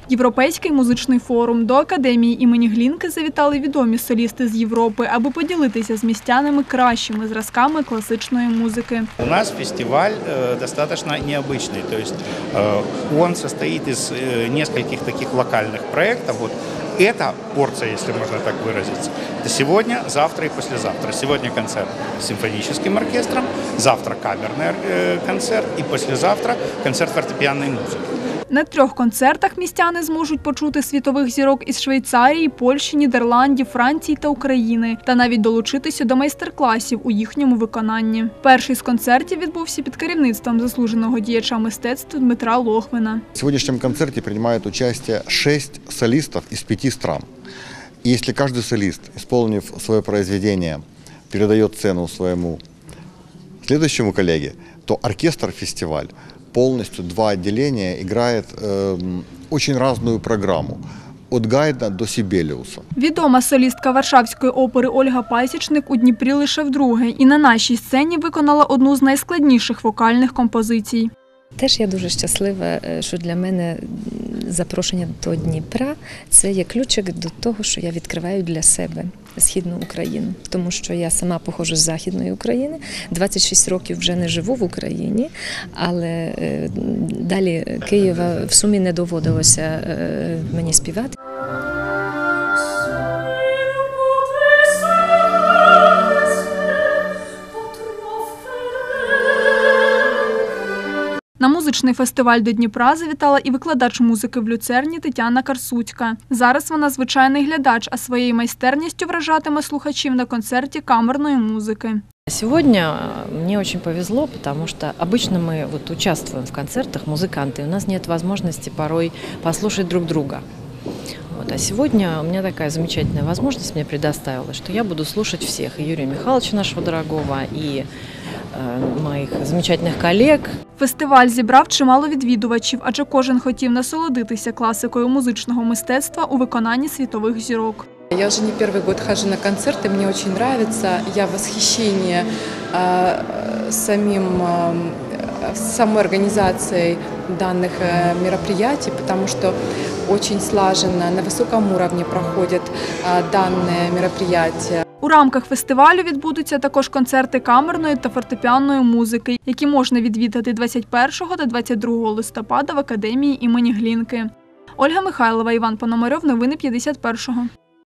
Європейський музичний форум. До академії імені Глінки завітали відомі солісти з Європи, аби поділитися з містянами кращими зразками класичної музики. У нас фестиваль достаточно необычный, то есть он состоит из нескольких таких локальных проектов. Вот эта порция, если можно так выразиться, это сегодня, завтра и послезавтра. Сегодня концерт с симфоническим оркестром, завтра камерный концерт и послезавтра концерт фортепианной музыки. На 3 концертах містяни зможуть почути світових зірок із Швейцарії, Польщі, Нідерландів, Франції та України та навіть долучитися до майстер-класів у їхньому виконанні. Перший з концертів відбувся під керівництвом заслуженого діяча мистецтв Дмитра Лохвина. В сегодняшнем концерте принимает участие 6 солистов из 5 стран. И если каждый солист, исполнив свое произведение, передает сцену своему следующему коллеге, то оркестр-фестиваль полностью 2 отделения играет очень разную программу. Від Гайдна до Сібеліуса. Відома солістка Варшавської опери Ольга Пасічник у Дніпрі лише вдруге і на нашій сцені виконала одну з найскладніших вокальних композицій. Теж я дуже щаслива, що для мене запрошення до Дніпра – це є ключик до того, що я відкриваю для себе Східну Україну. Тому що я сама походжу з Західної України, 26 років вже не живу в Україні, але далі Києва в сумі не доводилося мені співати. На музичний фестиваль до Дніпра завітала і викладач музики в Люцерні Тетяна Карсуцька. Зараз вона звичайний глядач, а своєю майстерністю вражатиме слухачів на концерті камерної музики. Сегодня мне очень повезло, потому что обычно мы участвуем в концертах, музыканты, у нас нет возможности порой послушать друг друга. А сегодня у меня такая замечательная возможность мне предоставилась, что я буду слушать всех, и Юрия Михайловича нашего дорогого, и моїх замечательних колег. Фестиваль зібрав чимало відвідувачів, адже кожен хотів насолодитися класикою музичного мистецтва у виконанні світових зірок. Я уже не первый год хожу на концерты, мне очень нравится. Я в восхищении самой организацией данных мероприятий, потому что очень слаженно, на высоком уровне проходят данные мероприятия. У рамках фестивалю відбудуться також концерти камерної та фортепіанної музики, які можна відвідати 21 та 22 листопада в академії імені Глінки. Ольга Михайлова, Іван Пономарьов, новини 51-го.